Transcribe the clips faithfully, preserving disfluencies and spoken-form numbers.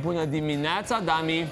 Bună dimineața, Dami!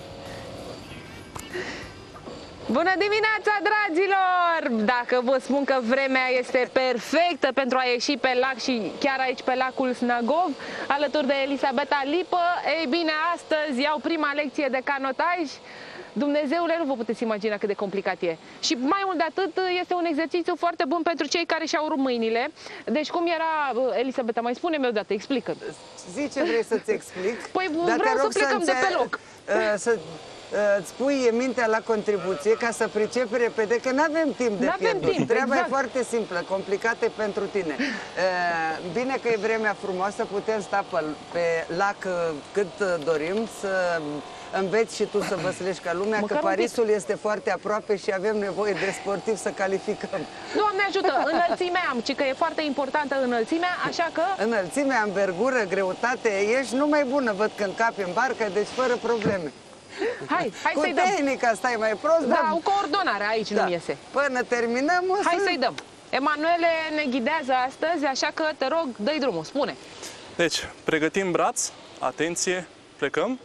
Bună dimineața, dragilor! Dacă vă spun că vremea este perfectă pentru a ieși pe lac și chiar aici pe lacul Snagov, alături de Elisabeta Lipă, ei bine, astăzi iau prima lecție de canotaj. Dumnezeule, nu vă puteți imagina cât de complicat e. Și mai mult de atât, este un exercițiu foarte bun pentru cei care și-au rupt mâinile. Deci cum era, Elisabeta, mai spune-mi odată, explică. Zi ce vrei să-ți explic. Păi vreau să plecăm de pe loc. Să îți pui mintea la contribuție ca să pricepi repede, că nu avem timp de pierdut. Timp, Treaba exact. e foarte simplă, complicată pentru tine. Bine că e vremea frumoasă, putem sta pe, pe lac cât dorim, să înveți și tu să văslești ca lumea, Măcar că Parisul este foarte aproape și avem nevoie de sportiv să calificăm. Doamne ajută, înălțimea am, ci că e foarte importantă înălțimea, așa că... Înălțimea, învergură, greutate, ești numai bună, văd că încapi în barcă, deci fără probleme. Hai, hai Cu să-i dăm. tehnica stai mai prost, Da, dar... o coordonare, aici Da. nu iese. Până terminăm o Hai să... să-i dăm. Emanuele ne ghidează astăzi, așa că te rog, dă-i drumul, spune. Deci, pregătim braț, atenție, plecăm.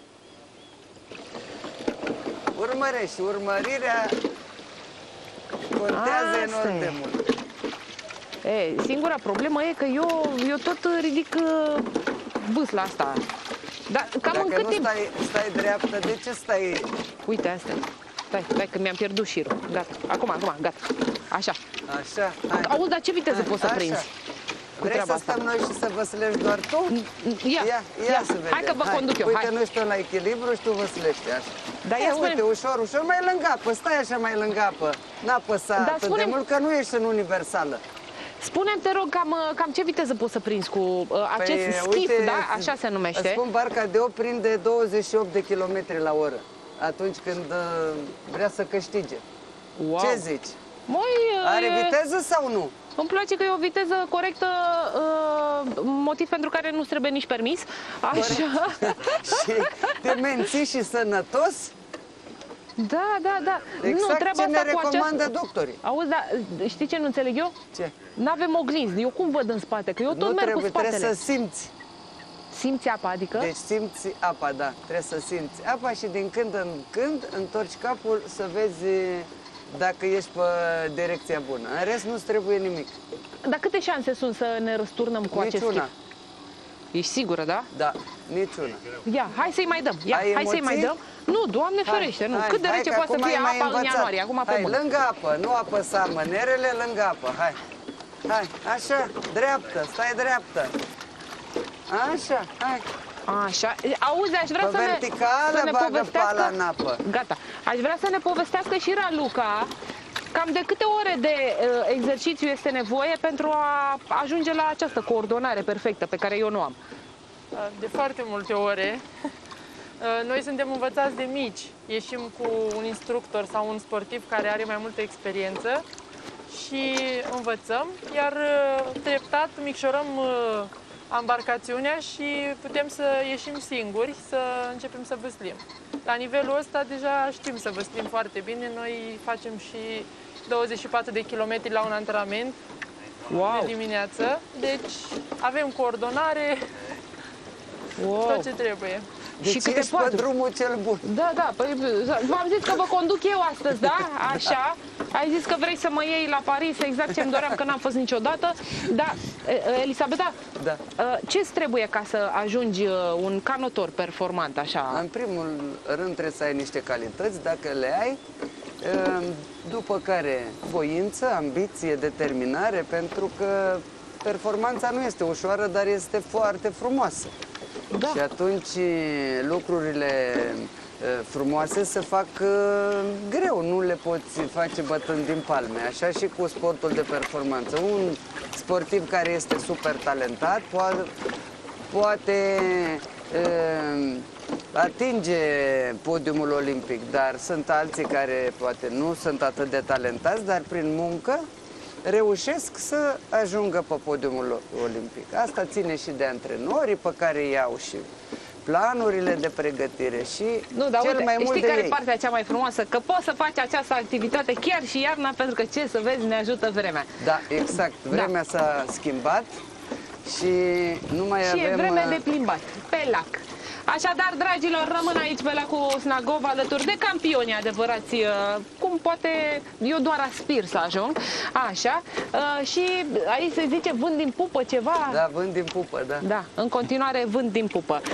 Urmărești, urmărirea contează Asta enorm e. de mult. E, singura problemă e că eu, eu tot ridic uh, bâsla asta. Dar cam Dacă în cât nu timp? stai, stai dreaptă, de ce stai? Uite, asta e. Stai, stai, că mi-am pierdut șirul. Gata, acum, acum, gata. Așa. Așa, hai. Auzi, dar ce viteză poți să Așa. prinzi? Cu Vrei treaba să asta? stăm noi și să văslești doar tu? Ia, Ia, ia, ia. să vedem. Hai că vă conduc eu, Uite, hai. nu știu la echilibru și tu văslești așa. Dar ia Ia, spune-mi. uite, ușor, ușor, mai lângă apă, stai așa mai lângă apă. N-a păsat Dar atât de spune-mi- mult, că nu ești în universală. Spune-mi, te rog, cam, uh, cam ce viteză poți să prinzi cu uh, acest Păi, schif, uite, da? Așa se Îți numește. spun, barca de o prinde douăzeci și opt de kilometri la oră atunci când uh, vrea să câștige. Wow. Ce zici? Măi, Are e... viteză sau nu? Îmi place că e o viteză corectă, uh, motiv pentru care nu trebuie nici permis. Așa. Și te menții și sănătos? Da, da, da. Exact nu, treaba ce ne asta cu recomandă această... doctorii. Auzi, dar știi ce nu înțeleg eu? Ce? N-avem oglinzi. Eu cum văd în spate? Că eu tot Nu merg trebuie, cu spatele. trebuie să simți. Simți apa, adică? Deci simți apa, da, trebuie să simți apa și din când în când întorci capul să vezi dacă ești pe direcția bună. În rest nu-ți trebuie nimic. Dar câte șanse sunt să ne răsturnăm cu acest Niciuna. schip? Ești sigură, da? Da, niciuna. Ia, hai să-i mai dăm. Ia, Ai hai să-i mai emoții? dăm. Nu, Doamne ferește, nu. Hai, Cât de hai, rece că poate să acum fie ai mai apa în învățat. ianuarie, acum pe Hai, bune. lângă apă, nu apăsa mânerele, lângă apă, hai. Hai, așa, dreaptă, stai dreaptă. Așa, hai. Așa, auzi, aș vrea Pe să ne, verticală să ne bagă povestească... pala în apă. Gata. Aș vrea să ne povestească și Raluca cam de câte ore de uh, exercițiu este nevoie pentru a ajunge la această coordonare perfectă pe care eu nu am. De foarte multe ore. Noi suntem învățați de mici. Ieșim cu un instructor sau un sportiv care are mai multă experiență și învățăm, iar treptat micșorăm ambarcațiunea și putem să ieșim singuri, să începem să vâslim. La nivelul ăsta deja știm să vâslim foarte bine. Noi facem și douăzeci și patru de kilometri la un antrenament Wow. de dimineață. Deci avem coordonare, Wow. tot ce trebuie. Deci Și câte ești pe patru? drumul cel bun. Da, da, păi v-am zis că vă conduc eu astăzi, da? Așa. Ai zis că vrei să mă iei la Paris, exact ce-mi doream, că n-am fost niciodată. Da, Elisabeta, Da. ce-ți trebuie ca să ajungi un canotor performant, așa? În primul rând trebuie să ai niște calități, dacă le ai, după care voință, ambiție, determinare, pentru că performanța nu este ușoară, dar este foarte frumoasă. Da. Și atunci lucrurile frumoase se fac greu, nu le poți face bătând din palme. Așa și cu sportul de performanță. Un sportiv care este super talentat poate, poate uh, atinge podiumul olimpic, dar sunt alții care poate nu sunt atât de talentați, dar prin muncă reușesc să ajungă pe podiumul olimpic. Asta ține și de antrenorii pe care iau și planurile de pregătire și Nu, dar cel uite, mai mult știi de care e ei. partea cea mai frumoasă? Că poți să faci această activitate chiar și iarna, pentru că, ce să vezi, ne ajută vremea. Da, exact. Vremea Da. s-a schimbat și nu mai Și avem... e vreme de plimbat, pe lac. Așadar, dragilor, rămân aici pe lacul Snagov alături de campioni adevărați, uh, cum poate eu doar aspir să ajung, așa, uh, și aici se zice vânt din pupă ceva. Da, vânt din pupă, da. Da, în continuare vânt din pupă.